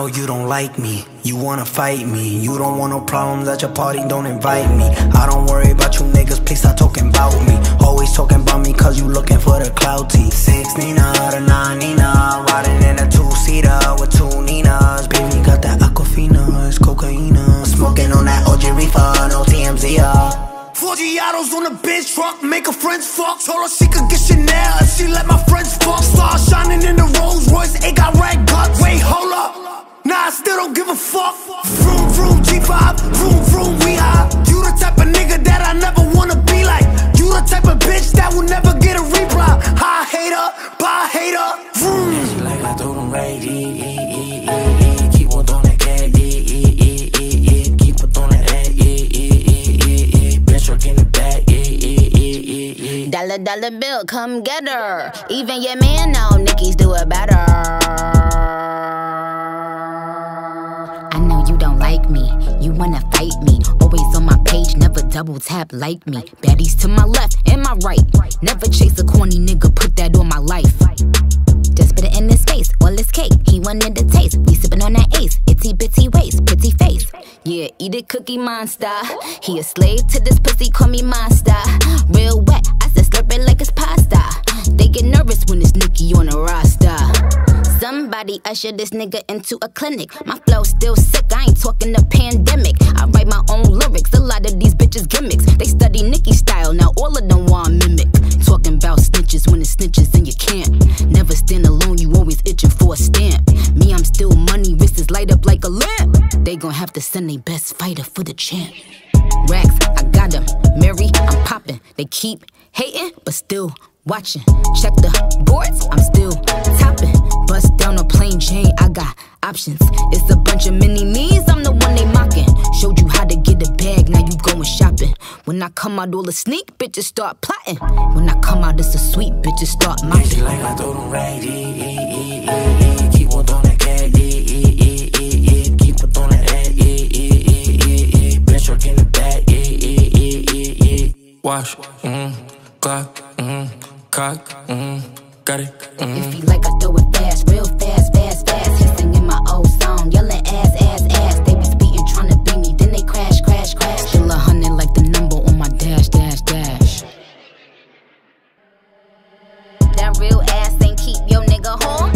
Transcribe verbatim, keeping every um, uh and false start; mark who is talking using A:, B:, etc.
A: know you don't like me, you wanna fight me. You don't want no problems at your party, don't invite me. I don't worry about you niggas, please stop talking about me. Always talking about me cause you looking for the clouty. Six Nina, the nine Nina, riding in a two-seater with two Ninas. Baby got that Aquafina, it's cocaina. Smoking on that O G reefer, no T M Z, uh. Four Giottos on the bitch truck, make her friends fuck. Told her she could get Chanel if she let my friends fuck. Star shining in the Rolls Royce, it got red guts. Wait, hold up, nah, I still don't give a fuck. Vroom, vroom, G five, vroom, vroom, we high. You the type of nigga that I never wanna be like. You the type of bitch that will never get a reply. Hi, hater, bye, hater, vroom. She like I told him right, e, e, e, e, e. Keep on throwing that cat, e, e, e, e, e. Keep on throwing that head, e, e, e, e, e. Bitch, work in the back, e, e, e, e, e.
B: Dollar, dollar bill, come get her. Even your man know Nicki's do it better. I know you don't like me, you wanna fight me. Always on my page, never double tap like me. Baddies to my left and my right. Never chase a corny nigga, put that on my life. Just put it in his face, all his cake. He wanted the taste, we sippin' on that ace. Itty bitty waist, pretty face. Yeah, eat it, Cookie Monster. He a slave to this pussy, call me monster. Real wet, I said slurp it like it's pasta. They get nervous when it's Nicki on a roster. Somebody usher this nigga into a clinic. My flow still sick, I ain't talking the pandemic. I write my own lyrics, a lot of these bitches gimmicks. They study Nicki style, now all of them want mimic. Talking about snitches when it's snitches and you can't. Never stand alone, you always itching for a stamp. Me, I'm still money, wrists light up like a lamp. They gon' have to send their best fighter for the champ. Racks, I got them. Mary, I'm popping. They keep hating, but still watching. Check the boards, I'm still topping. Bust down a plain Jane, I got options. It's a bunch of mini-me's, I'm the one they mocking. Showed you how to get a bag, now you going shopping. When I come out, all the sneak bitches start plotting. When I come out, it's a sweet bitches start mocking.
A: She like I told them right, e, e, e, e, e. Keep on throwing that cat, e, e, e, e, e. Keep on throwing that head, e, e, e, e, e. Bitch, work in the back, e, e, e, e, e. Wash, mm, clock, mm, cock, mm, got it, mm.
B: If you like, I throw it fast, real fast, fast, fast. He singing my old song, yelling ass, ass, ass. They be speeding, trying to beat me, then they crash, crash, crash. Still a hundred like the number on my dash, dash, dash. That real ass ain't keep your nigga home.